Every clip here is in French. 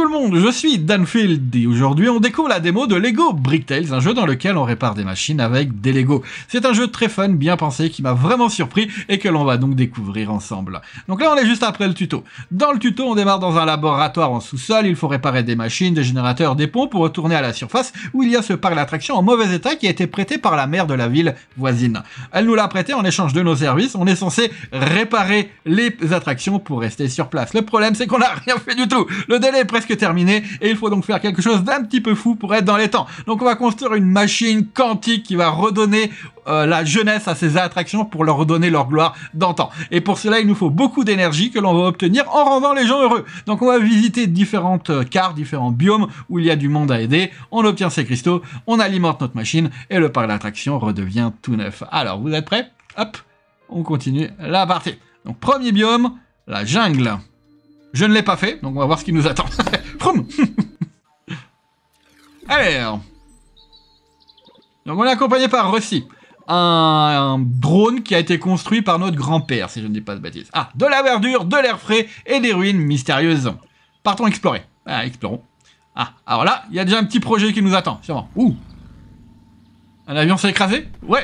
le monde, je suis Danfield et aujourd'hui on découvre la démo de Lego Bricktales, un jeu dans lequel on répare des machines avec des Lego. C'est un jeu très fun, bien pensé, qui m'a vraiment surpris et que l'on va donc découvrir ensemble. Donc là on est juste après le tuto. Dans le tuto on démarre dans un laboratoire en sous-sol, il faut réparer des machines, des générateurs, des ponts pour retourner à la surface où il y a ce parc d'attractions en mauvais état qui a été prêté par la maire de la ville voisine. Elle nous l'a prêté en échange de nos services, on est censé réparer les attractions pour rester sur place. Le problème c'est qu'on n'a rien fait du tout. Le délai est presque terminé et il faut donc faire quelque chose d'un petit peu fou pour être dans les temps. Donc on va construire une machine quantique qui va redonner la jeunesse à ces attractions pour leur redonner leur gloire d'antan. Et pour cela, il nous faut beaucoup d'énergie que l'on va obtenir en rendant les gens heureux. Donc on va visiter différentes cartes, différents biomes où il y a du monde à aider. On obtient ces cristaux, on alimente notre machine et le parc d'attractions redevient tout neuf. Alors, vous êtes prêts? Hop, on continue la partie. Donc premier biome, la jungle. Je ne l'ai pas fait, donc on va voir ce qui nous attend. Froum. Alors. Donc on est accompagné par Rusty. Un drone qui a été construit par notre grand-père, si je ne dis pas de bêtises. Ah, de la verdure, de l'air frais et des ruines mystérieuses. Partons explorer. Ah, explorons. Ah, alors là, il y a déjà un petit projet qui nous attend, sûrement. Ouh. Un avion s'est écrasé? Ouais.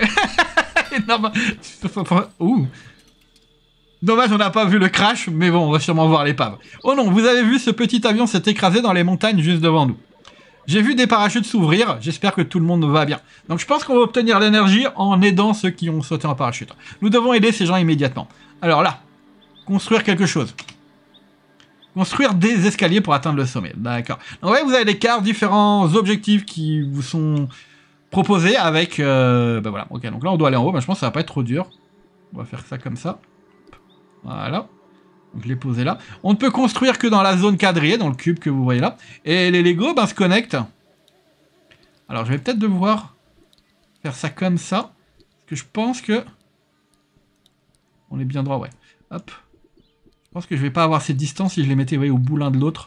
Ouh. Dommage, on n'a pas vu le crash, mais bon, on va sûrement voir l'épave. Oh non, vous avez vu, ce petit avion s'est écrasé dans les montagnes juste devant nous. J'ai vu des parachutes s'ouvrir, j'espère que tout le monde va bien. Donc je pense qu'on va obtenir l'énergie en aidant ceux qui ont sauté en parachute. Nous devons aider ces gens immédiatement. Alors là, construire quelque chose. Construire des escaliers pour atteindre le sommet, d'accord. Donc ouais, vous avez des cartes, différents objectifs qui vous sont proposés avec... ben voilà, ok, donc là on doit aller en haut, ben je pense que ça va pas être trop dur. On va faire ça comme ça. Voilà. Donc je l'ai posé là. On ne peut construire que dans la zone quadrillée, dans le cube que vous voyez là. Et les Lego ben, se connectent. Alors je vais peut-être devoir faire ça comme ça. Parce que je pense que... On est bien droit, ouais. Hop. Je pense que je vais pas avoir cette distance si je les mettais, vous voyez, au bout l'un de l'autre.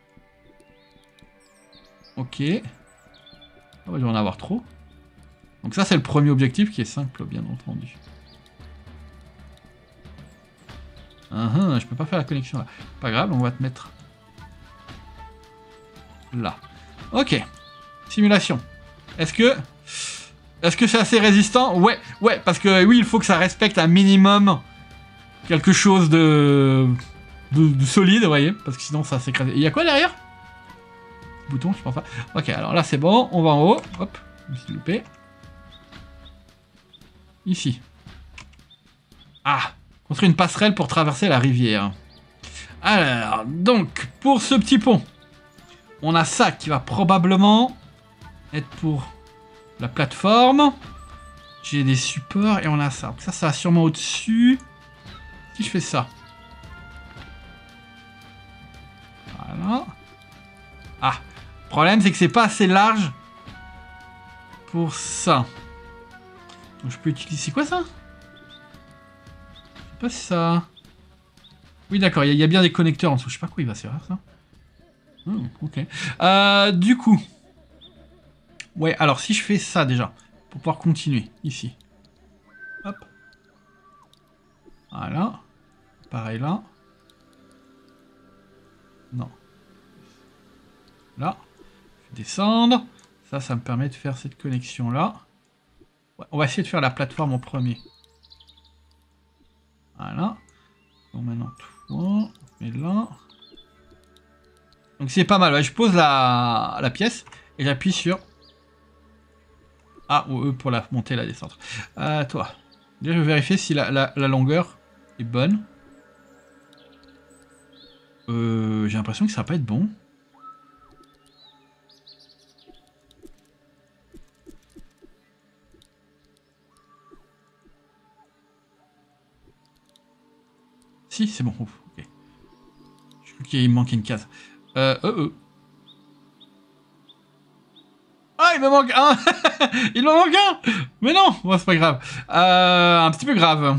Ok. Ah ouais, je vais en avoir trop. Donc ça c'est le premier objectif qui est simple, bien entendu. Je peux pas faire la connexion là. Pas grave, on va te mettre là. Ok. Simulation. Est-ce que c'est assez résistant? Ouais, parce que oui, il faut que ça respecte un minimum quelque chose de solide, vous voyez, parce que sinon ça s'écrase. Il y a quoi derrière? Bouton, je pense pas. Ok, alors là c'est bon, on va en haut. Hop, je me suis loupé. Ici. Ah! Construire une passerelle pour traverser la rivière. Alors, donc, pour ce petit pont, on a ça qui va probablement être pour la plateforme. J'ai des supports et on a ça. Donc ça va sûrement au-dessus. Si je fais ça. Voilà. Ah, le problème c'est que c'est pas assez large pour ça. Donc je peux utiliser... C'est quoi ça? Pas ça. Oui, d'accord, il y a bien des connecteurs en dessous. Je sais pas quoi il va servir ça. Ok. Du coup. Ouais, alors si je fais ça déjà, pour pouvoir continuer, ici. Hop. Voilà. Pareil là. Non. Là. Je vais descendre. Ça me permet de faire cette connexion là. Ouais, on va essayer de faire la plateforme en premier. Voilà. Donc maintenant, toi, on met là. Donc c'est pas mal. Ouais, je pose la pièce et j'appuie sur A ou E pour la monter et la descendre. Toi. Déjà, je vais vérifier si la longueur est bonne. J'ai l'impression que ça va pas être bon. Si, c'est bon. Ouf, ok. Je crois qu'il me manquait une case. Ah, il me manque un. Il me manque un. Mais non, bon, c'est pas grave. Un petit peu grave.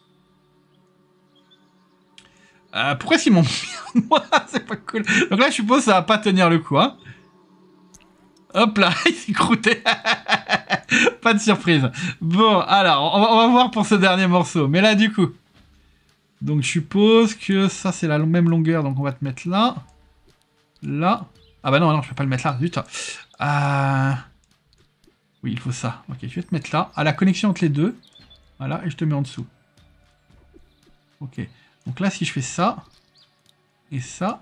Pourquoi est-ce qu'ils m'ont mis moi? C'est pas cool. Donc là, je suppose que ça va pas tenir le coup. Hein. Hop là, il s'est croûté. Pas de surprise. Bon, alors, on va voir pour ce dernier morceau. Mais là, du coup... Donc je suppose que ça c'est la même longueur, donc on va te mettre là. là. Ah bah non, non, je peux pas le mettre là, zut. Oui, il faut ça. Ok, je vais te mettre là, à la connexion entre les deux. Voilà, et je te mets en dessous. Ok. Donc là, si je fais ça, et ça...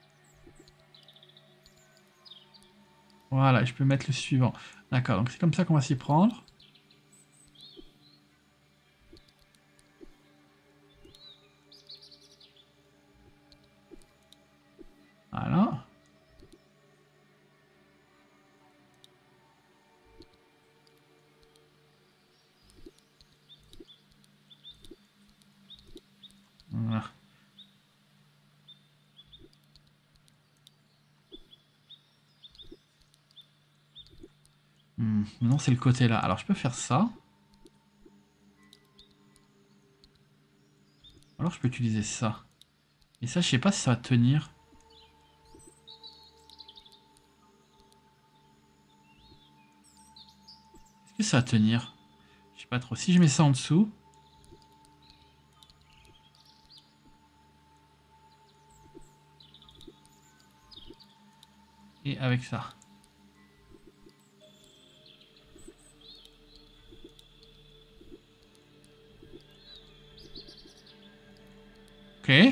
Voilà, je peux mettre le suivant. D'accord, donc c'est comme ça qu'on va s'y prendre. Voilà. Voilà. Non, c'est le côté là. Alors, je peux faire ça. Alors, je peux utiliser ça. Et ça, je sais pas si ça va tenir. Est-ce que ça va tenir? Je sais pas trop. Si je mets ça en dessous... Et avec ça. Ok.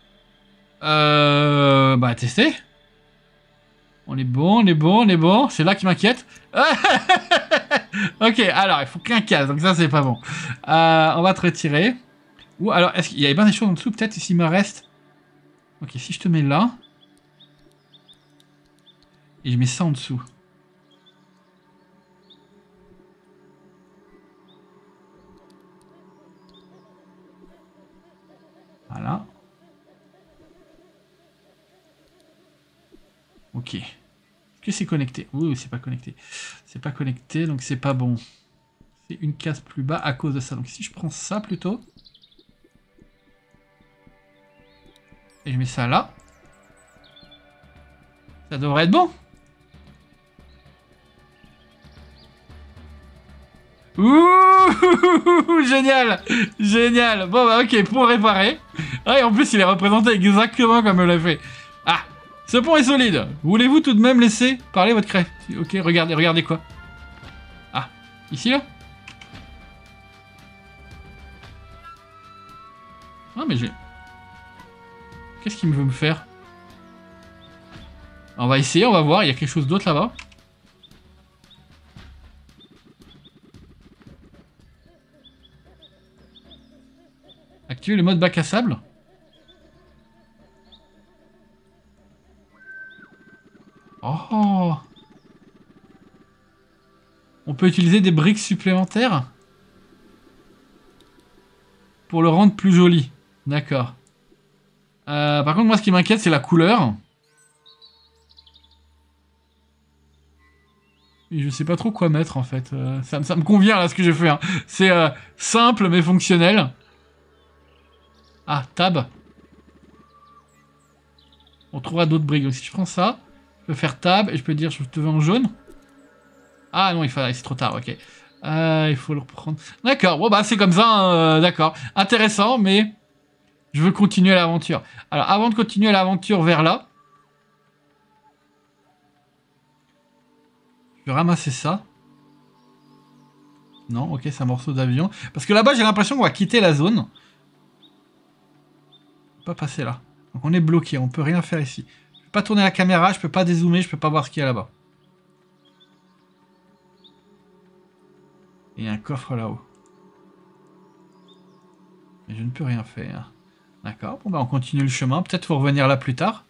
Bah, tester. On est bon, on est bon, on est bon. C'est là qui m'inquiète. Ok, alors, il faut qu'un casse, donc ça, c'est pas bon. On va te retirer. Ou alors, est-ce qu'il y avait bien des choses en dessous, peut-être, s'il me reste... Ok, si je te mets là... Et je mets ça en dessous. Voilà. Ok. Est-ce que c'est connecté? Oui, c'est pas connecté. C'est pas connecté, donc c'est pas bon. C'est une case plus bas à cause de ça. Donc si je prends ça plutôt... Et je mets ça là... Ça devrait être bon. Ouh, génial, génial. Bon bah ok, pour réparer. Ah, et en plus il est représenté exactement comme on l'a fait. Ah, ce pont est solide. Voulez-vous tout de même laisser parler votre craie? Ok, regardez, regardez quoi. Ah, ici là. Ah mais j'ai... Qu'est-ce qu'il veut me faire? On va essayer, on va voir, il y a quelque chose d'autre là-bas. Activer le mode bac à sable. Oh. On peut utiliser des briques supplémentaires pour le rendre plus joli. D'accord. Par contre, moi, ce qui m'inquiète, c'est la couleur. Et je sais pas trop quoi mettre, en fait. Ça me convient, là, ce que j'ai fait. Hein. C'est simple, mais fonctionnel. Ah, tab. On trouvera d'autres briques. Donc, si je prends ça, je peux faire tab et je peux dire je te veux en jaune. Ah non, c'est trop tard, ok. Il faut le reprendre. D'accord, bon bah c'est comme ça, hein, d'accord. Intéressant, mais je veux continuer l'aventure. Alors avant de continuer l'aventure vers là, je vais ramasser ça. Non, ok, c'est un morceau d'avion. Parce que là-bas, j'ai l'impression qu'on va quitter la zone. On peut pas passer là. Donc on est bloqué, on peut rien faire ici. Je peux pas tourner la caméra, je peux pas dézoomer, je peux pas voir ce qu'il y a là-bas. Il y a un coffre là-haut. Mais je ne peux rien faire. D'accord, bon bah on continue le chemin. Peut-être faut revenir là plus tard.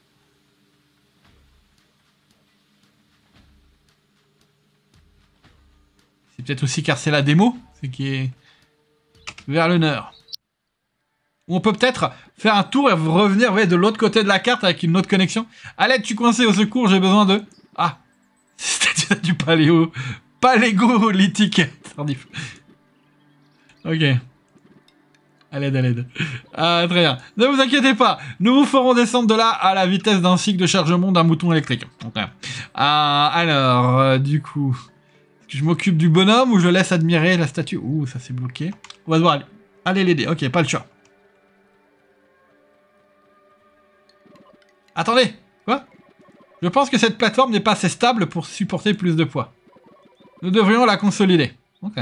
C'est peut-être aussi car c'est la démo. C'est qui est vers le nord. Ou on peut peut-être faire un tour et revenir, vous voyez, de l'autre côté de la carte avec une autre connexion. À l'aide, tu coincé, au secours, j'ai besoin de... Ah, c'était du paléo. Palégolithique. Tardif. Ok. À l'aide, à l'aide. Ah, très bien. Ne vous inquiétez pas, nous vous ferons descendre de là à la vitesse d'un cycle de chargement d'un mouton électrique. Okay. Alors, du coup... Est-ce que je m'occupe du bonhomme ou je laisse admirer la statue? Ouh, ça c'est bloqué. On va devoir aller l'aider. Ok, pas le choix. Attendez. Quoi? Je pense que cette plateforme n'est pas assez stable pour supporter plus de poids. Nous devrions la consolider. Ok.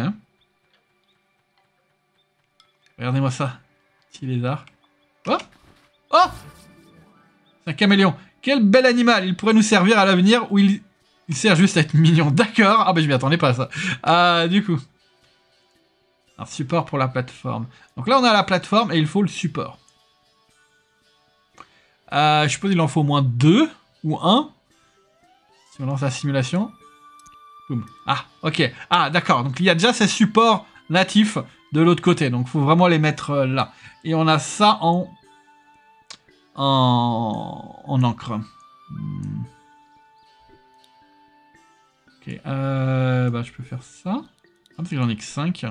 Regardez-moi ça. Petit lézard. Oh! Oh! C'est un caméléon. Quel bel animal. Il pourrait nous servir à l'avenir où il sert juste à être mignon. D'accord. Ah bah je m'y attendais pas à ça. Ah, du coup. Un support pour la plateforme. Donc là on a la plateforme et il faut le support. Je suppose qu'il en faut au moins 2 ou 1. Si on lance la simulation. Boum. Ah, ok. Ah, d'accord. Donc il y a déjà ces supports natifs de l'autre côté. Donc il faut vraiment les mettre là. Et on a ça en encre. Ok. Bah je peux faire ça. Ah, parce que j'en ai que 5.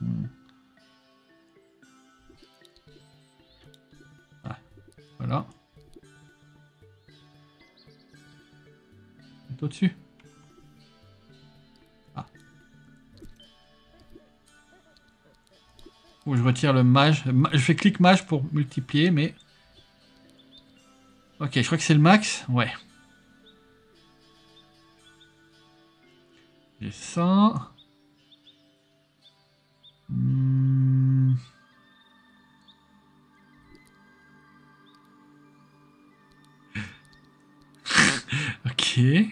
Ah, voilà. Au-dessus. Ah. Ou je retire le mage. Je fais clic mage pour multiplier, mais... Ok, je crois que c'est le max. Ouais. J'ai ça. Ok.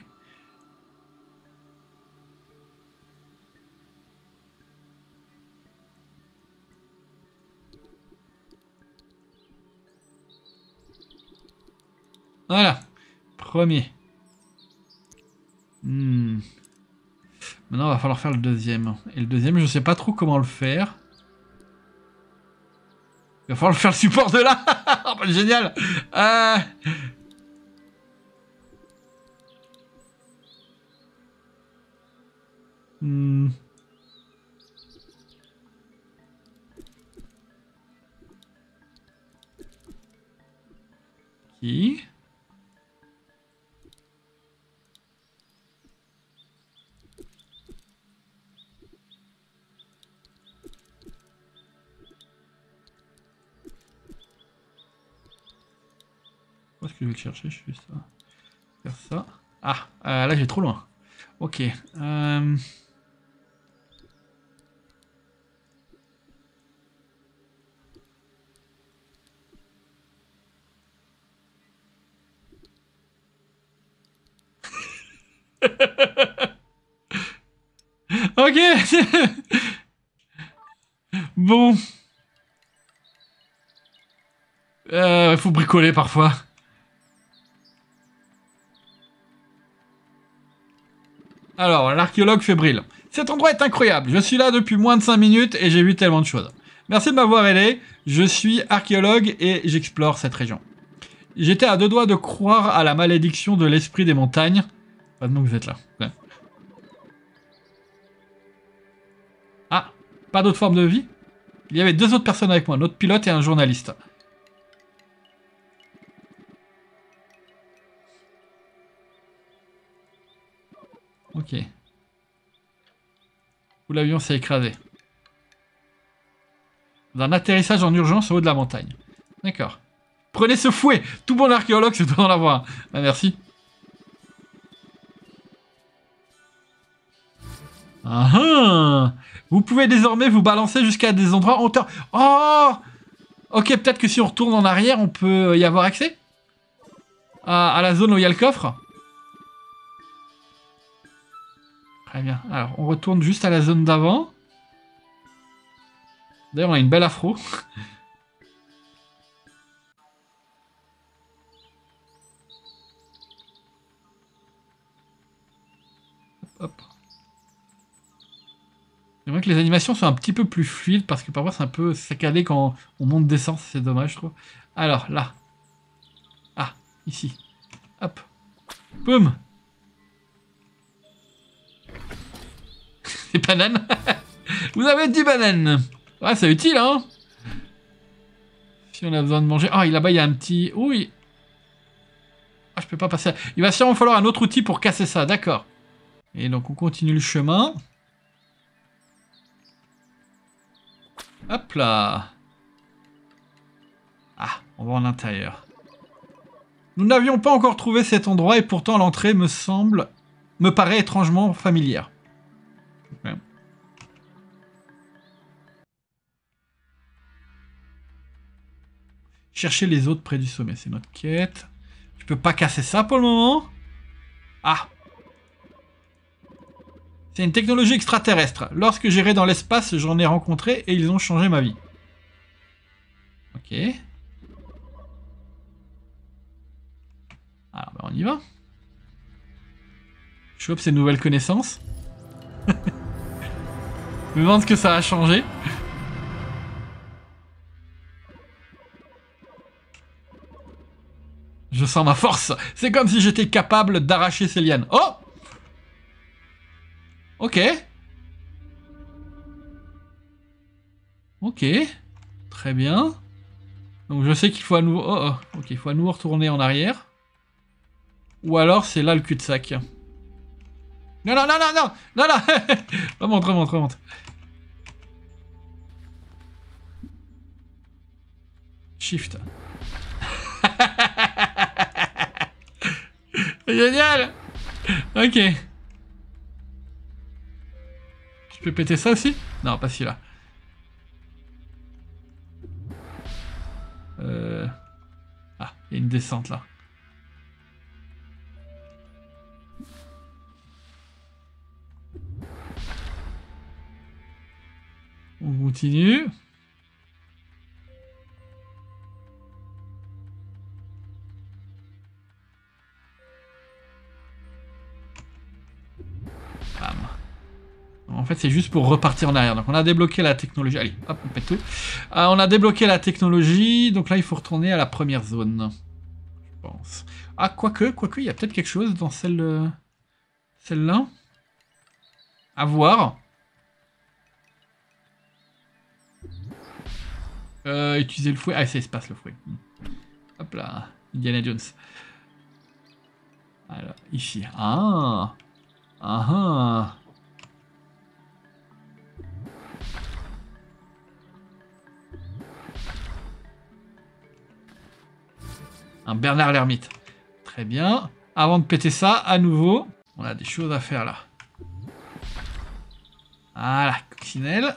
Voilà. Premier. Maintenant, il va falloir faire le deuxième. Et le deuxième, je sais pas trop comment le faire. Il va falloir faire le support de là. Oh, bah, génial. Qui? Où est-ce que je vais le chercher? Je suis ça. Faire ça. Ah, là j'ai trop loin. Ok. Ok. Bon. Faut bricoler parfois. Alors, l'archéologue fébrile. Cet endroit est incroyable. Je suis là depuis moins de 5 minutes et j'ai vu tellement de choses. Merci de m'avoir aidé. Je suis archéologue et j'explore cette région. J'étais à 2 doigts de croire à la malédiction de l'esprit des montagnes. Maintenant que vous êtes là. Ouais. Ah, pas d'autre forme de vie? Il y avait 2 autres personnes avec moi, notre pilote et un journaliste. Ok. Où l'avion s'est écrasé. D'un atterrissage en urgence au haut de la montagne. D'accord. Prenez ce fouet. Tout bon archéologue se doit en avoir un. Bah, merci. Ah ah. Vous pouvez désormais vous balancer jusqu'à des endroits en hauteur. Oh. Ok, peut-être que si on retourne en arrière, on peut y avoir accès à la zone où il y a le coffre. Très bien. Alors, on retourne juste à la zone d'avant. D'ailleurs, on a une belle afro. Hop. J'aimerais que les animations soient un petit peu plus fluides parce que parfois c'est un peu saccadé quand on monte descend, c'est dommage je trouve. Alors là. Ah, ici. Hop. Boum. Des bananes. Vous avez 10 bananes. Ouais, c'est utile hein. Si on a besoin de manger. Ah, là-bas il y a un petit... Oui. Ah, je peux pas passer. Il va sûrement falloir un autre outil pour casser ça, d'accord. Et donc on continue le chemin. Hop là. Ah, on va en intérieur. Nous n'avions pas encore trouvé cet endroit et pourtant l'entrée me paraît étrangement familière. Ouais. Chercher les autres près du sommet, c'est notre quête. Je peux pas casser ça pour le moment. Ah. C'est une technologie extraterrestre. Lorsque j'irai dans l'espace, j'en ai rencontré et ils ont changé ma vie. Ok. Alors, on y va. Je chope ces nouvelles connaissances. Je me demande ce que ça a changé. Je sens ma force. C'est comme si j'étais capable d'arracher ces lianes. Oh! Ok. Ok. Très bien. Donc je sais qu'il faut à nouveau... Oh, oh. Ok, il faut à nouveau retourner en arrière. Ou alors c'est là le cul-de-sac. Non, non, non, non, non! Non, non! Remonte, remonte, remonte. Shift. Génial! Ok. Je peux péter ça aussi? Non, pas celui-là. Ah, il y a une descente là. On continue. Bam. En fait, c'est juste pour repartir en arrière. Donc, on a débloqué la technologie. Allez, hop, on pète tout. On a débloqué la technologie. Donc là, il faut retourner à la première zone. Je pense. Ah, quoique, il y a peut-être quelque chose dans celle-là. À voir. Utiliser le fouet. Ah, c'est espace le fouet. Hop là. Indiana Jones. Alors, ici. Ah. Ah ah. Un Bernard l'ermite. Très bien. Avant de péter ça, à nouveau, on a des choses à faire là. Voilà, coccinelle.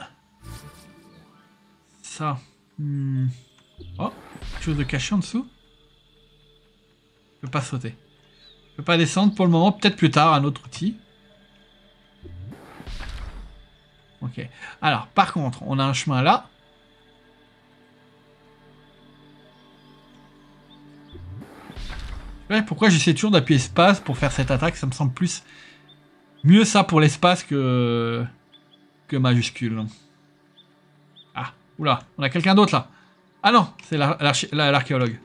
Ça. Oh, quelque chose de caché en dessous. Je peux pas sauter. Je peux pas descendre pour le moment, peut-être plus tard, un autre outil. Ok. Alors, par contre, on a un chemin là. Ouais, pourquoi j'essaie toujours d'appuyer espace pour faire cette attaque? Ça me semble plus... Mieux ça pour l'espace que majuscule. Ah, oula, on a quelqu'un d'autre là. Ah non, c'est l'archéologue.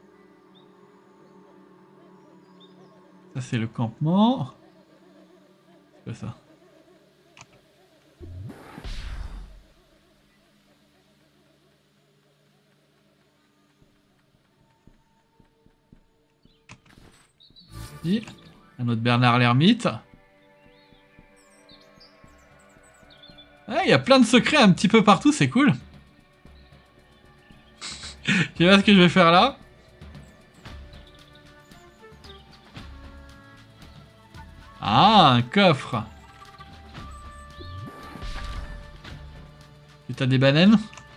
Ça c'est le campement. C'est quoi ça? Un autre Bernard l'ermite. Il y a plein de secrets un petit peu partout, c'est cool. Tu vois ce que je vais faire là? Ah, un coffre. Et t'as des bananes?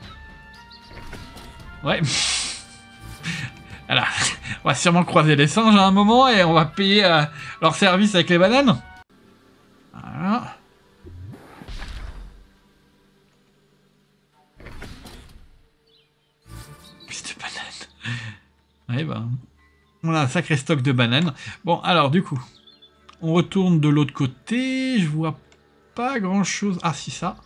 Ouais. Alors, on va sûrement croiser les singes à un moment et on va payer leur service avec les bananes. Voilà. Plus de bananes. Ouais, ben... On a un sacré stock de bananes. Bon, alors, du coup... On retourne de l'autre côté. Je vois pas grand-chose. Ah, si, ça.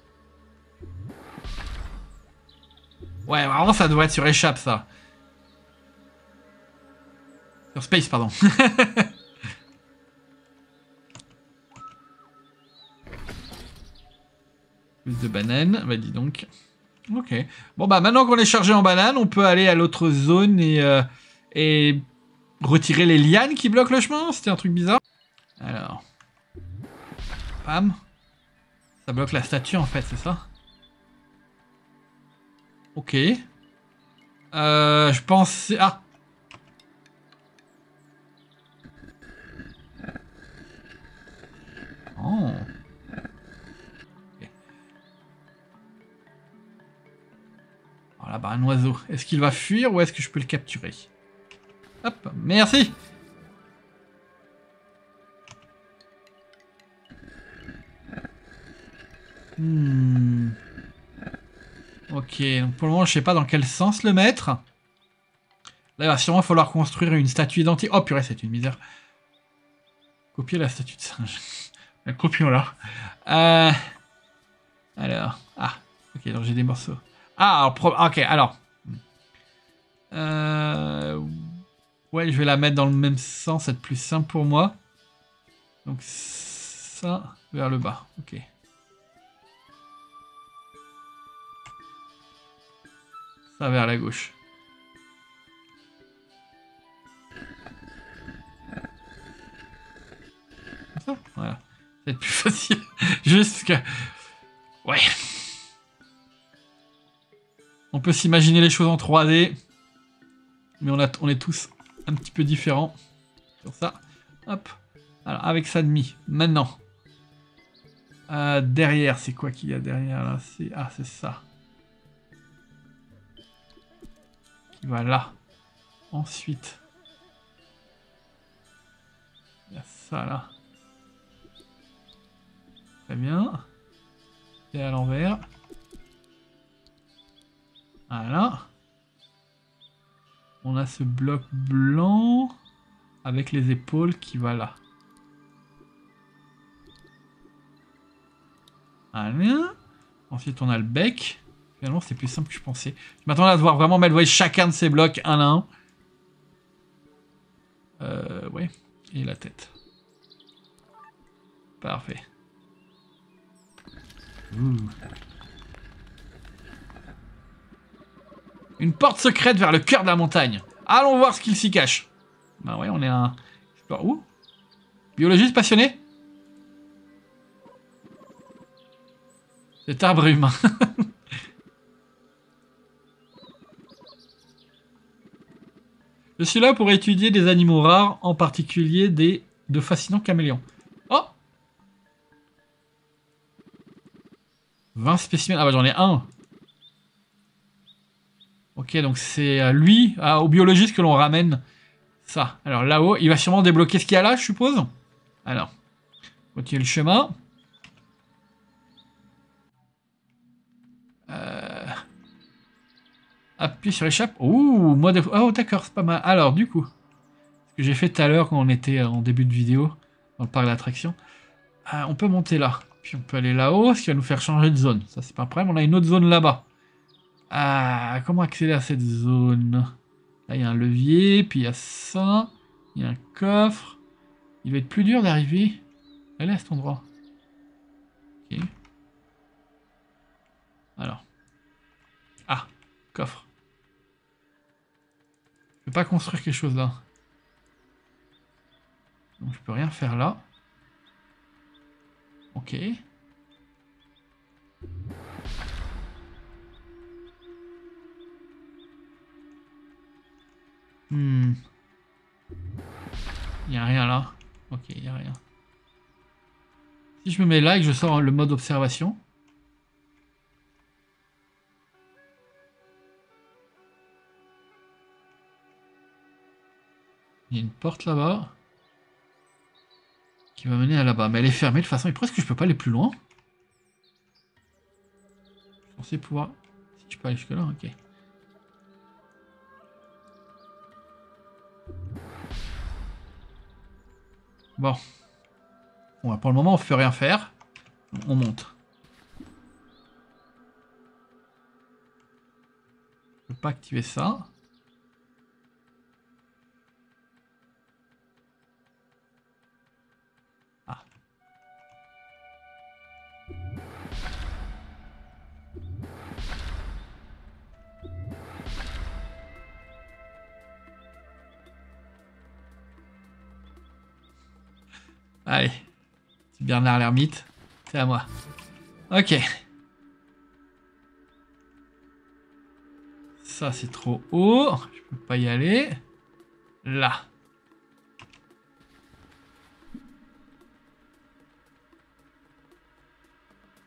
Ouais, vraiment, ça devrait être sur échappe, ça. Sur Space, pardon. Plus de bananes. Bah, dis donc. Ok. Bon, bah, maintenant qu'on est chargé en bananes, on peut aller à l'autre zone et retirer les lianes qui bloquent le chemin. C'était un truc bizarre. Alors. Pam. Ça bloque la statue, en fait, c'est ça? Ok. Je pense... Ah. Oh. Okay. Alors là-bas, un oiseau. Est-ce qu'il va fuir ou est-ce que je peux le capturer? Hop, merci. Ok, donc pour le moment, je sais pas dans quel sens le mettre. Là, il va sûrement falloir construire une statue identique. Oh purée, c'est une misère. Copier la statue de singe. Copions-la. Alors, ah, ok, donc j'ai des morceaux. Ah, alors, ok, alors. Ouais, je vais la mettre dans le même sens, c'est plus simple pour moi. Donc ça, vers le bas, ok. Ça vers la gauche. Comme ça, voilà. C'est plus facile. Juste que... Ouais. On peut s'imaginer les choses en 3D. Mais on est tous un petit peu différents sur ça. Hop. Alors, avec ça de mis. Maintenant. Derrière, c'est quoi qu'il y a derrière là? Ah, c'est ça. Qui va là. Ensuite. Il y a ça là. Très bien. Et à l'envers. Voilà. On a ce bloc blanc avec les épaules qui va là. Voilà. Ensuite, on a le bec. Finalement, c'est plus simple que je pensais. Je m'attendais à devoir vraiment mettre chacun de ces blocs un à un. Ouais. Et la tête. Parfait. Ouh. Une porte secrète vers le cœur de la montagne. Allons voir ce qu'il s'y cache. Bah ouais, on est un... Où? Biologiste passionné? Cet arbre humain. Je suis là pour étudier des animaux rares, en particulier de fascinants caméléons. Oh! 20 spécimens. Ah bah j'en ai un. Ok, donc c'est à lui, au biologiste que l'on ramène ça. Alors là-haut, il va sûrement débloquer ce qu'il y a là, je suppose. Alors, continuer le chemin. Appuie sur échappe. Ouh, oh d'accord, c'est pas mal. Alors du coup, ce que j'ai fait tout à l'heure quand on était en début de vidéo, dans le parc d'attractions, on peut monter là. Puis on peut aller là-haut, ce qui va nous faire changer de zone. Ça, c'est pas un problème. On a une autre zone là-bas. Comment accéder à cette zone? Là, il y a un levier, puis il y a ça. Il y a un coffre. Il va être plus dur d'arriver. Elle est à cet endroit. Ok. Alors. Ah, coffre. Je peux pas construire quelque chose là. Donc je peux rien faire là. Ok. Il n'y a rien là. Ok, il n'y a rien. Si je me mets là et que je sors le mode observation. Il y a une porte là-bas. Qui va mener à là-bas. Mais elle est fermée de toute façon. Et pourquoi est-ce que je peux pas aller plus loin? Je pensais pouvoir... Si tu peux aller jusque là, ok. Bon. Bon, pour le moment, on ne fait rien faire. On monte. Je peux pas activer ça. Ah. Allez. Petit Bernard l'ermite. C'est à moi. Ok. Ça, c'est trop haut. Je peux pas y aller. Là.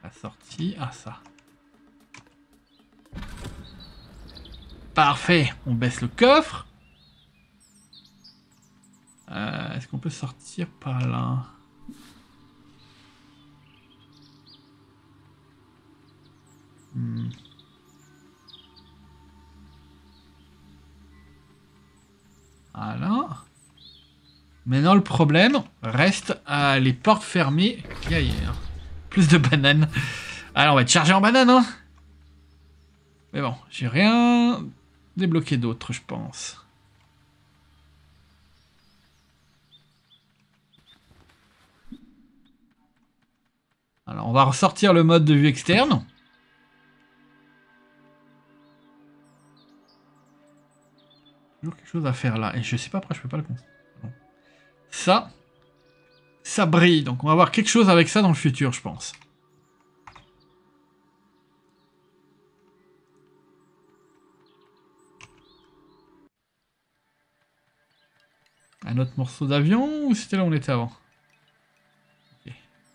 La sortie, ah ça. Parfait, on baisse le coffre. Est-ce qu'on peut sortir par là? Voilà. Maintenant, le problème reste à les portes fermées. Plus de bananes. Alors, on va être chargé en bananes, hein. Mais bon, j'ai rien débloqué d'autre, je pense. Alors, on va ressortir le mode de vue externe. Toujours quelque chose à faire là. Et je sais pas pourquoi je peux pas le construire. Ça brille. Donc, on va avoir quelque chose avec ça dans le futur, je pense. Un autre morceau d'avion ou c'était là où on était avant? Okay.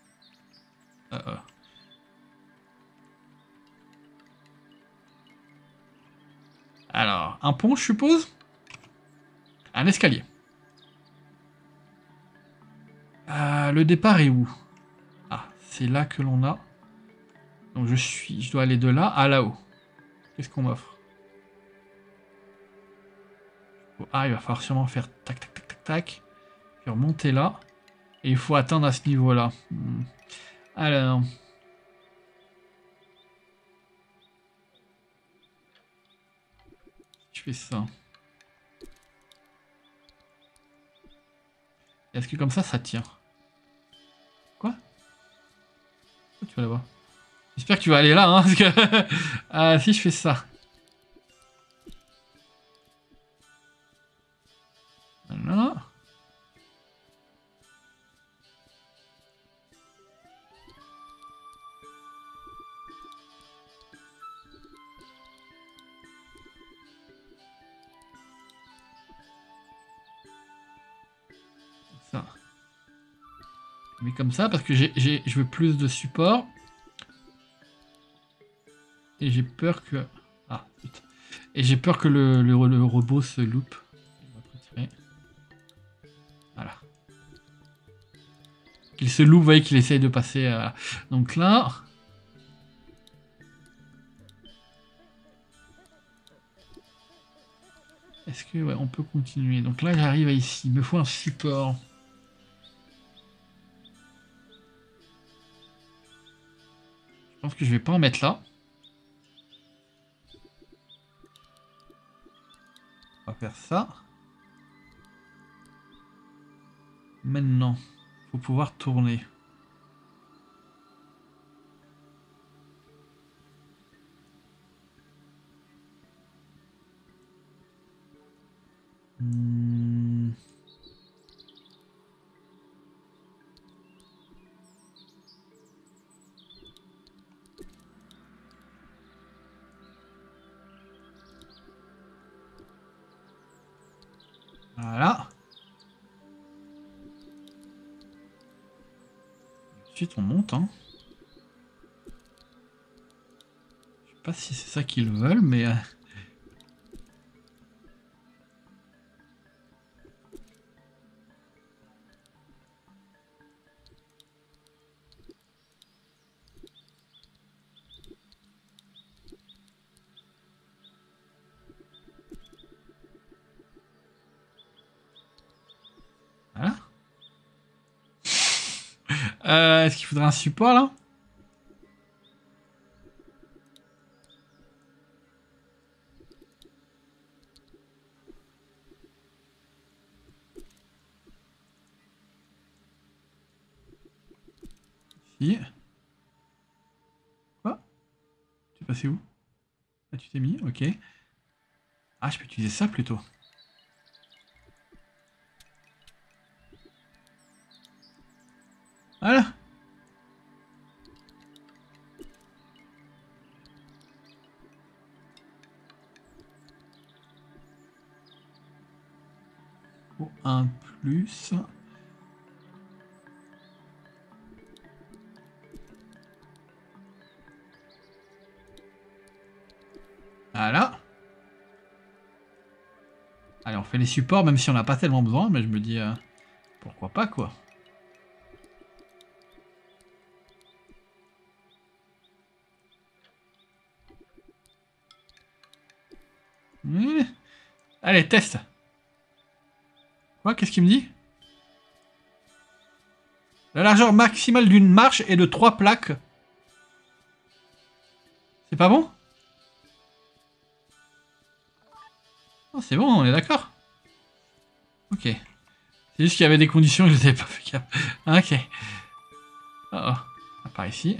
Alors, un pont, je suppose? Un escalier. Le départ est où? Ah, c'est là que l'on a. Donc je dois aller de là à là-haut. Qu'est-ce qu'on m'offre? Ah, il va falloir sûrement faire tac tac tac tac tac. Puis remonter là. Et il faut atteindre à ce niveau-là. Alors. Je fais ça. Est-ce que comme ça tient? Quoi? Pourquoi tu vas là-bas? J'espère que tu vas aller là, hein, parce que... ah, si je fais ça. Voilà. Ça. Mais comme ça, parce que je veux plus de support. Et j'ai peur que... Ah, putain. Et j'ai peur que le robot se loupe. Voilà. Qu'il se loupe, vous voyez qu'il essaye de passer... Donc là... Est-ce que... Ouais, on peut continuer. Donc là, j'arrive à ici. Il me faut un support. Je pense que je vais pas en mettre là. On va faire ça. Maintenant, faut pouvoir tourner. Voilà. Ensuite, on monte. Hein. Je sais pas si c'est ça qu'ils veulent, mais... Voilà. Est-ce qu'il faudrait un support, là? Si. Quoi? Tu es passé où? Ah, tu t'es mis? Ok. Ah, je peux utiliser ça, plutôt. Voilà. Pour un plus. Voilà. Allez, on fait les supports, même si on n'a pas tellement besoin, mais je me dis, pourquoi pas, quoi. Allez, test. Quoi, qu'est-ce qu'il me dit? La largeur maximale d'une marche est de 3 plaques. C'est pas bon? Oh, c'est bon, on est d'accord. Ok. C'est juste qu'il y avait des conditions que je n'avais pas fait gaffe. Ok. Oh, oh. Par ici.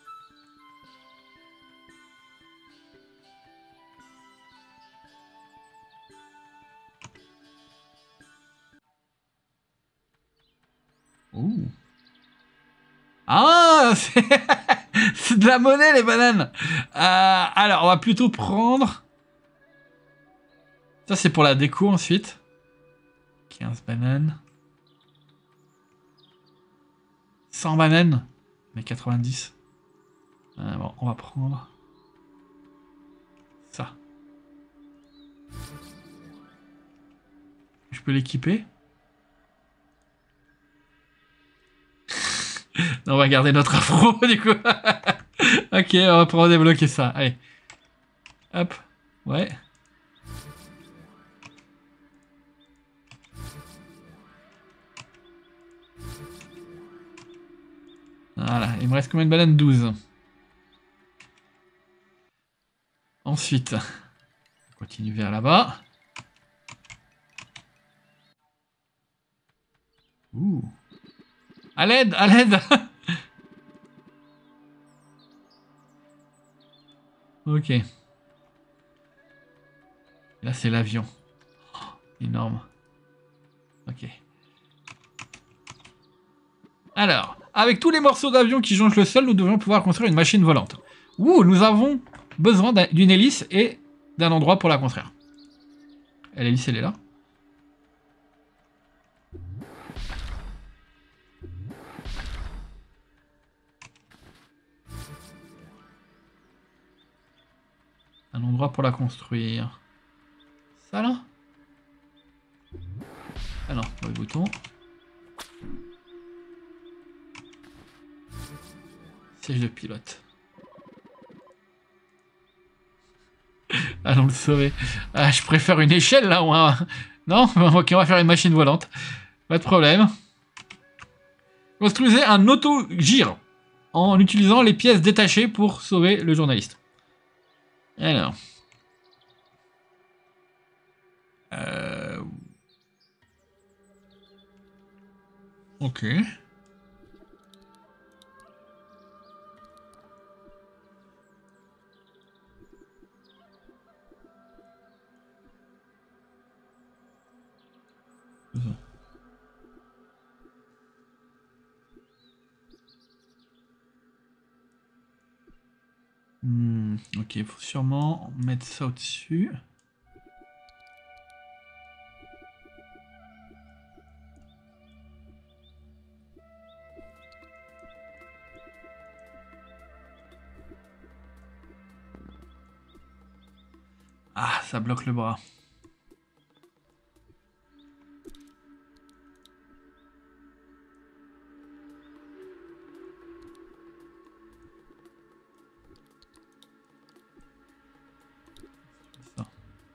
Ouh. Ah, c'est de la monnaie les bananes. Alors, on va plutôt prendre... Ça, c'est pour la déco ensuite. 15 bananes. 100 bananes. Mais 90. Bon, on va prendre... ça. Je peux l'équiper? Non, on va garder notre afro, du coup. Ok, on va pouvoir débloquer ça. Allez. Hop. Ouais. Voilà. Il me reste combien de bananes? 12. Ensuite, on continue vers là-bas. Ouh. À l'aide, à l'aide. Ok. Là, c'est l'avion. Oh, énorme. Ok. Alors, avec tous les morceaux d'avion qui jonchent le sol, nous devons pouvoir construire une machine volante. Ouh, nous avons besoin d'une hélice et d'un endroit pour la construire. Et l'hélice, elle est là. Un endroit pour la construire. Ça, là? Ah non, le bouton. Siège de pilote. Allons le sauver. Ah, je préfère une échelle, là, ou un... Non? Ok, on va faire une machine volante. Pas de problème. Construisez un auto-gire en utilisant les pièces détachées pour sauver le journaliste. Alors. Euh... Ok. Ok, il faut sûrement mettre ça au-dessus. Ah, ça bloque le bras. Ça.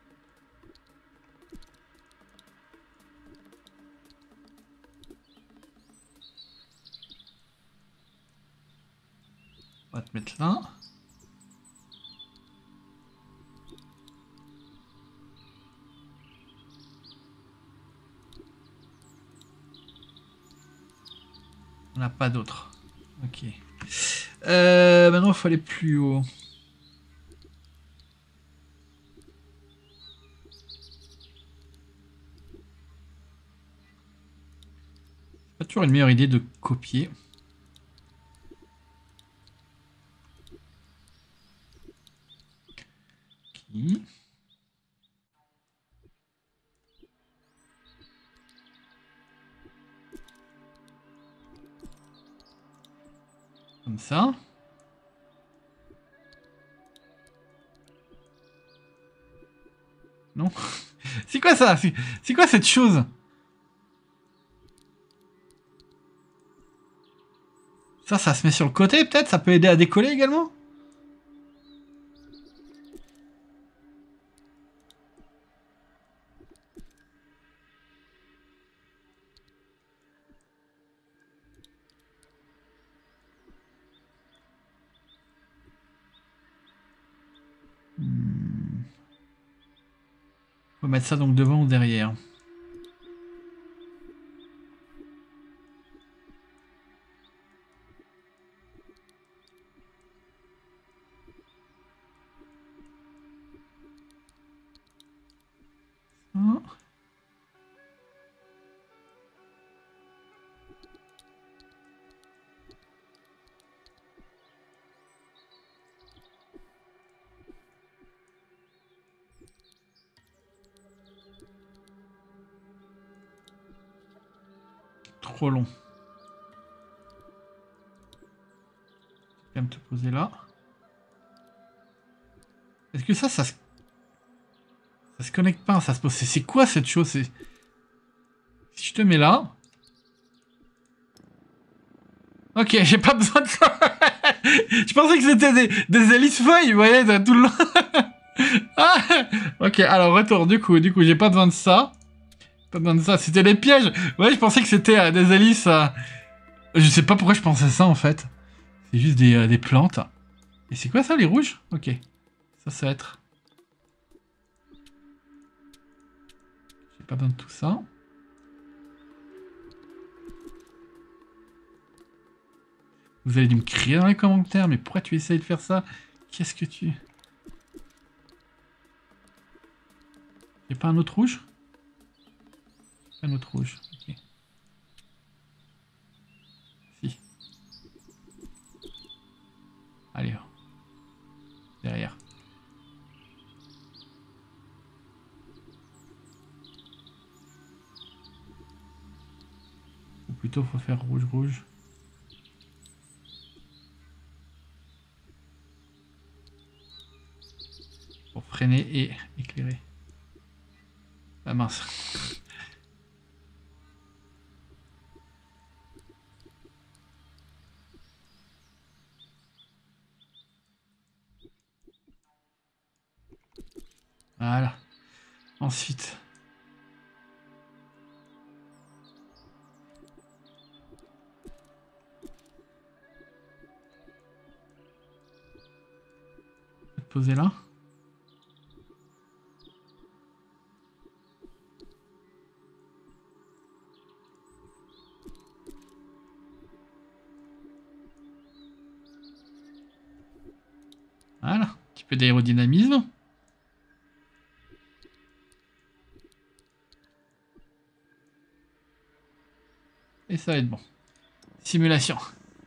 On va te mettre là. On n'a pas d'autre. Ok. Maintenant, il faut aller plus haut. C'est pas toujours une meilleure idée de copier. Qui Comme ça. Non. C'est quoi ça? C'est quoi cette chose? Ça se met sur le côté peut-être? Ça peut aider à décoller également? Faut mettre ça donc devant ou derrière. Oh. Trop long. Tu vas me te poser là. Est-ce que ça se connecte pas, ça se pose. C'est quoi cette chose? Si je te mets là. Ok, j'ai pas besoin de ça. Je pensais que c'était des hélices feuilles, vous voyez, tout le long. Ah, ok, alors retour, du coup, j'ai pas besoin de ça. Pas besoin de ça, c'était des pièges. Ouais, je pensais que c'était des hélices. Je sais pas pourquoi je pensais ça en fait. C'est juste des plantes. Et c'est quoi ça, les rouges? Ok. Ça va être... J'ai pas besoin de tout ça. Vous allez me crier dans les commentaires, mais pourquoi tu essayes de faire ça? Qu'est-ce que tu... Y'a pas un autre rouge? Un autre rouge, ok. Si. Allez. Derrière. Ou plutôt, faut faire rouge-rouge. Pour freiner et éclairer. Ah mince. Voilà. Ensuite. Je vais te poser là. Voilà. Un petit peu d'aérodynamisme. Et ça va être bon. Simulation.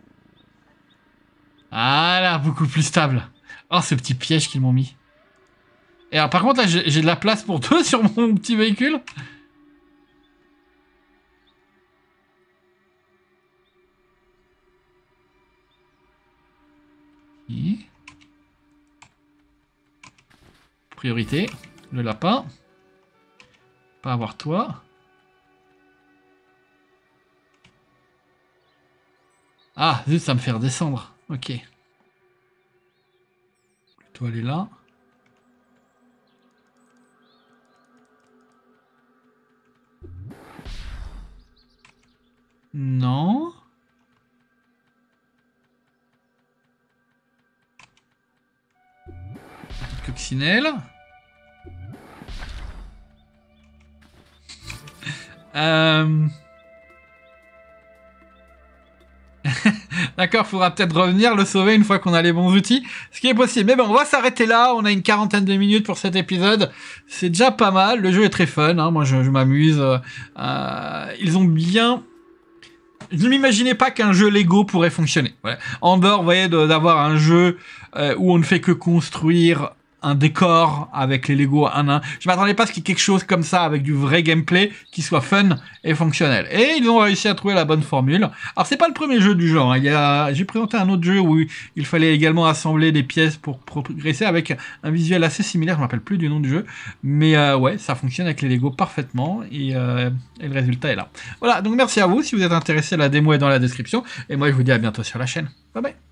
Voilà, beaucoup plus stable. Oh, ce petit piège qu'ils m'ont mis. Et alors, par contre, là, j'ai de la place pour deux sur mon petit véhicule. Et... Priorité, le lapin. Pas avoir toi. Ah, zut, ça me fait redescendre. Ok. Plutôt aller là. Non. Coccinelle. D'accord, faudra peut-être revenir le sauver une fois qu'on a les bons outils, ce qui est possible. Mais bon, on va s'arrêter là, on a une quarantaine de minutes pour cet épisode, c'est déjà pas mal, le jeu est très fun, hein. Moi je m'amuse, ils ont bien... Je ne m'imaginais pas qu'un jeu Lego pourrait fonctionner. Ouais. En dehors, vous voyez, d'avoir un jeu où on ne fait que construire un décor avec les Lego un à un. Je m'attendais pas à ce qu'il y ait quelque chose comme ça avec du vrai gameplay qui soit fun et fonctionnel. Et ils ont réussi à trouver la bonne formule. Alors c'est pas le premier jeu du genre. J'ai présenté un autre jeu où il fallait également assembler des pièces pour progresser avec un visuel assez similaire. Je me rappelle plus du nom du jeu, mais ouais, ça fonctionne avec les Lego parfaitement et le résultat est là. Voilà, donc merci à vous. Si vous êtes intéressé, la démo est dans la description. Et moi je vous dis à bientôt sur la chaîne. Bye bye.